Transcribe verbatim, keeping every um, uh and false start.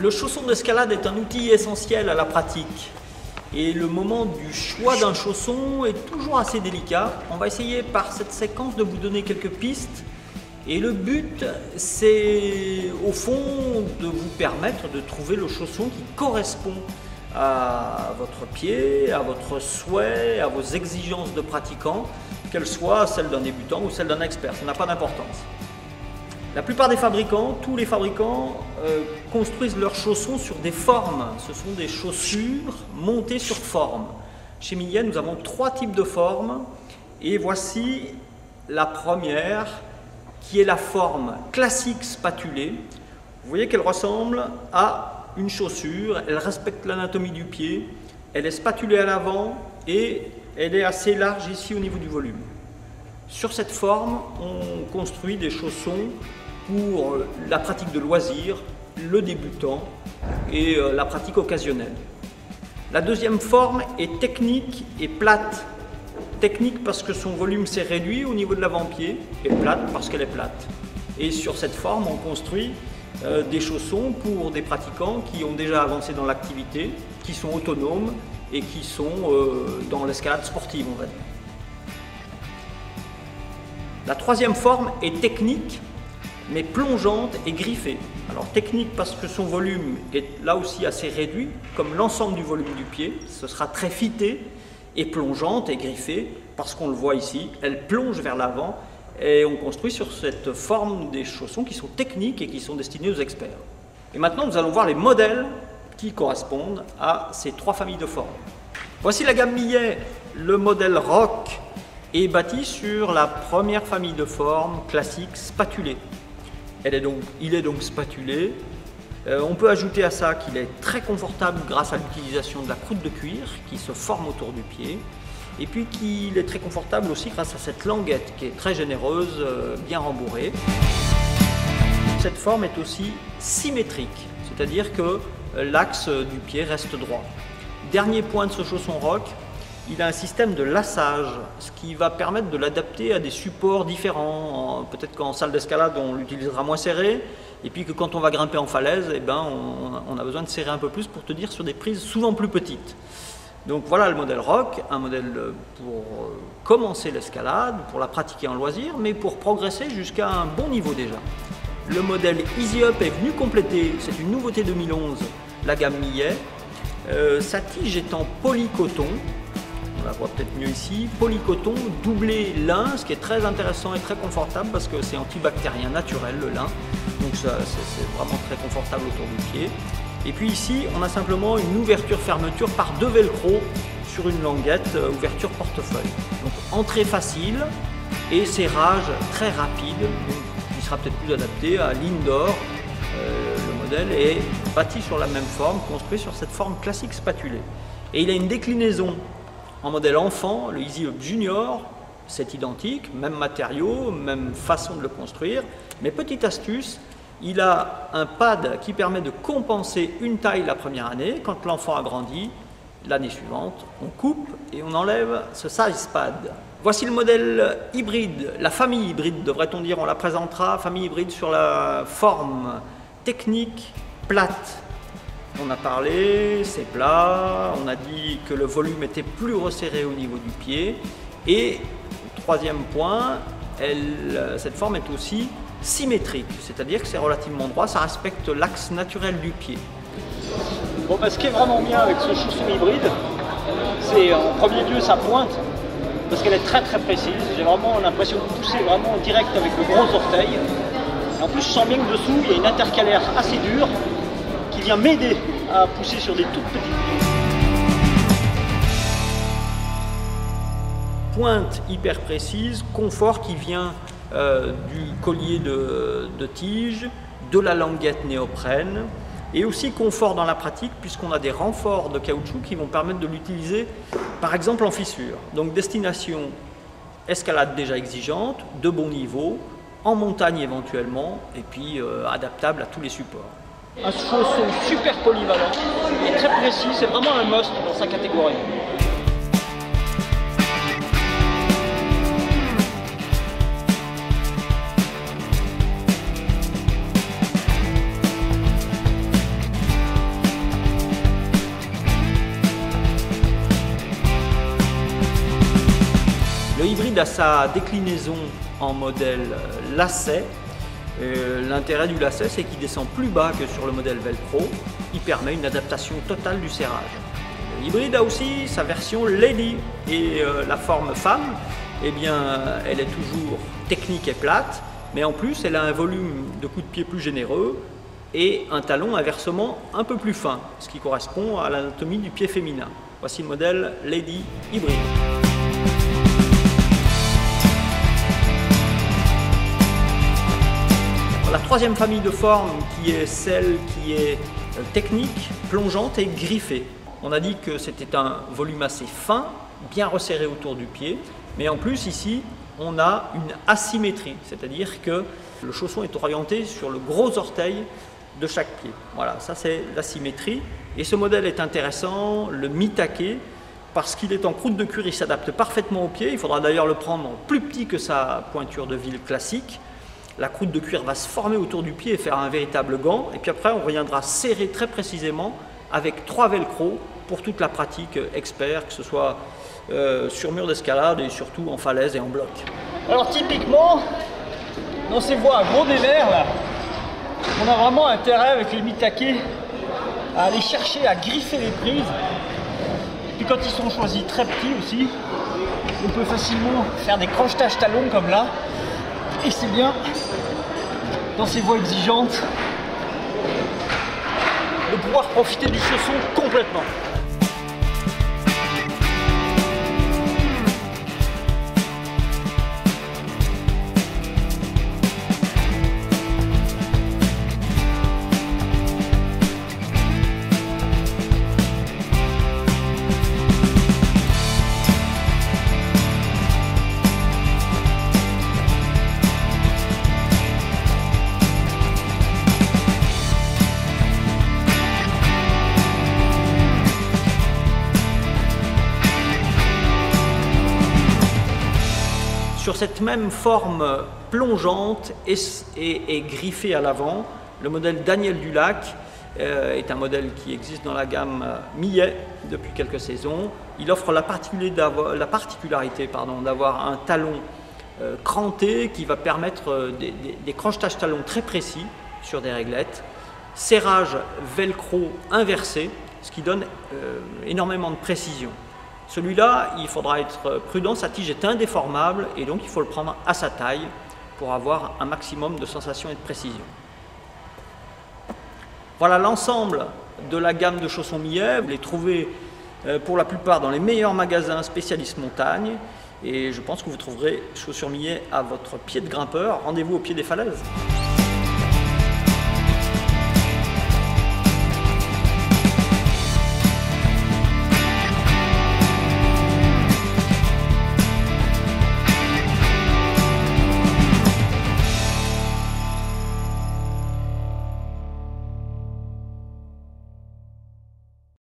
Le chausson d'escalade est un outil essentiel à la pratique. Et le moment du choix d'un chausson est toujours assez délicat. On va essayer par cette séquence de vous donner quelques pistes. Et le but, c'est au fond de vous permettre de trouver le chausson qui correspond à votre pied, à votre souhait, à vos exigences de pratiquant, qu'elles soient celles d'un débutant ou celles d'un expert. Ça n'a pas d'importance. La plupart des fabricants, tous les fabricants, euh, construisent leurs chaussons sur des formes. Ce sont des chaussures montées sur forme. Chez Millet, nous avons trois types de formes. Et voici la première, qui est la forme classique spatulée. Vous voyez qu'elle ressemble à une chaussure, elle respecte l'anatomie du pied, elle est spatulée à l'avant et elle est assez large ici au niveau du volume. Sur cette forme, on construit des chaussons pour la pratique de loisirs, le débutant et la pratique occasionnelle. La deuxième forme est technique et plate. Technique parce que son volume s'est réduit au niveau de l'avant-pied et plate parce qu'elle est plate. Et sur cette forme, on construit euh, des chaussons pour des pratiquants qui ont déjà avancé dans l'activité, qui sont autonomes et qui sont euh, dans l'escalade sportive, on va dire. La troisième forme est technique, mais plongeante et griffée. Alors technique parce que son volume est là aussi assez réduit, comme l'ensemble du volume du pied, ce sera très fité, et plongeante et griffée, parce qu'on le voit ici, elle plonge vers l'avant et on construit sur cette forme des chaussons qui sont techniques et qui sont destinés aux experts. Et maintenant, nous allons voir les modèles qui correspondent à ces trois familles de formes. Voici la gamme Millet. Le modèle Rock est bâti sur la première famille de formes classique spatulée. Elle est donc, il est donc spatulé. Euh, on peut ajouter à ça qu'il est très confortable grâce à l'utilisation de la croûte de cuir qui se forme autour du pied. Et puis qu'il est très confortable aussi grâce à cette languette qui est très généreuse, euh, bien rembourrée. Cette forme est aussi symétrique, c'est-à-dire que l'axe du pied reste droit. Dernier point de ce chausson Rock, il a un système de lassage, ce qui va permettre de l'adapter à des supports différents. Peut-être qu'en salle d'escalade, on l'utilisera moins serré, et puis que quand on va grimper en falaise, eh ben, on, on a besoin de serrer un peu plus pour tenir sur des prises souvent plus petites. Donc voilà le modèle Rock, un modèle pour commencer l'escalade, pour la pratiquer en loisir, mais pour progresser jusqu'à un bon niveau déjà. Le modèle Easy Up est venu compléter, c'est une nouveauté deux mille onze, la gamme Millet. Euh, sa tige est en polycoton. On la voit peut-être mieux ici, polycoton doublé lin, ce qui est très intéressant et très confortable parce que c'est antibactérien naturel le lin, donc c'est vraiment très confortable autour du pied. Et puis ici, on a simplement une ouverture-fermeture par deux velcro sur une languette, euh, ouverture portefeuille. Donc entrée facile et serrage très rapide, donc, qui sera peut-être plus adapté à l'indoor. Euh, le modèle est bâti sur la même forme, construit sur cette forme classique spatulée. Et il a une déclinaison en modèle enfant, le Easy Up Junior, c'est identique, même matériau, même façon de le construire, mais petite astuce, il a un pad qui permet de compenser une taille la première année. Quand l'enfant a grandi, l'année suivante, on coupe et on enlève ce size pad. Voici le modèle hybride, la famille hybride devrait-on dire, on la présentera, famille hybride sur la forme technique plate. On a parlé, c'est plat, on a dit que le volume était plus resserré au niveau du pied. Et troisième point, elle, cette forme est aussi symétrique, c'est-à-dire que c'est relativement droit, ça respecte l'axe naturel du pied. Bon, bah, ce qui est vraiment bien avec ce chausson hybride, c'est en premier lieu sa pointe, parce qu'elle est très très précise. J'ai vraiment l'impression de pousser vraiment direct avec le gros orteil. Et en plus, je sens bien que dessous, il y a une intercalaire assez dure qui vient m'aider à pousser sur des toutes petites lignes. Pointe hyper précise, confort qui vient euh, du collier de, de tige, de la languette néoprène, et aussi confort dans la pratique puisqu'on a des renforts de caoutchouc qui vont permettre de l'utiliser par exemple en fissure. Donc destination escalade déjà exigeante, de bon niveau, en montagne éventuellement, et puis euh, adaptable à tous les supports. Un chausson super polyvalent et très précis, c'est vraiment un must dans sa catégorie. Le hybride a sa déclinaison en modèle lacet. L'intérêt du lacet, c'est qu'il descend plus bas que sur le modèle Velcro. Il permet une adaptation totale du serrage. L'hybride a aussi sa version Lady et euh, la forme femme, eh bien, elle est toujours technique et plate, mais en plus elle a un volume de coups de pied plus généreux et un talon inversement un peu plus fin, ce qui correspond à l'anatomie du pied féminin. Voici le modèle Lady hybride. La troisième famille de formes qui est celle qui est technique, plongeante et griffée. On a dit que c'était un volume assez fin, bien resserré autour du pied, mais en plus ici on a une asymétrie, c'est-à-dire que le chausson est orienté sur le gros orteil de chaque pied. Voilà, ça c'est l'asymétrie. Et ce modèle est intéressant, le Mitake, parce qu'il est en croûte de cuir, il s'adapte parfaitement au pied. Il faudra d'ailleurs le prendre plus petit que sa pointure de ville classique. La croûte de cuir va se former autour du pied et faire un véritable gant. Et puis après, on reviendra serrer très précisément avec trois velcro pour toute la pratique expert, que ce soit euh, sur mur d'escalade et surtout en falaise et en bloc. Alors typiquement, dans ces voies à gros dévers, là, on a vraiment intérêt avec les Mitake à aller chercher à griffer les prises. Et puis quand ils sont choisis très petits aussi, on peut facilement faire des crochetages talons comme là. Et c'est bien, dans ces voies exigeantes, de pouvoir profiter du chausson complètement. Sur cette même forme plongeante et, et, et griffée à l'avant, le modèle Daniel Dulac euh, est un modèle qui existe dans la gamme Millet depuis quelques saisons. Il offre la particularité, la particularité pardon, d'avoir un talon euh, cranté qui va permettre des, des, des crochetages talons très précis sur des réglettes, serrage velcro inversé, ce qui donne euh, énormément de précision. Celui-là, il faudra être prudent, sa tige est indéformable et donc il faut le prendre à sa taille pour avoir un maximum de sensation et de précision. Voilà l'ensemble de la gamme de chaussons Millet. Vous les trouvez pour la plupart dans les meilleurs magasins spécialistes montagne et je pense que vous trouverez chaussures Millet à votre pied de grimpeur. Rendez-vous au pied des falaises.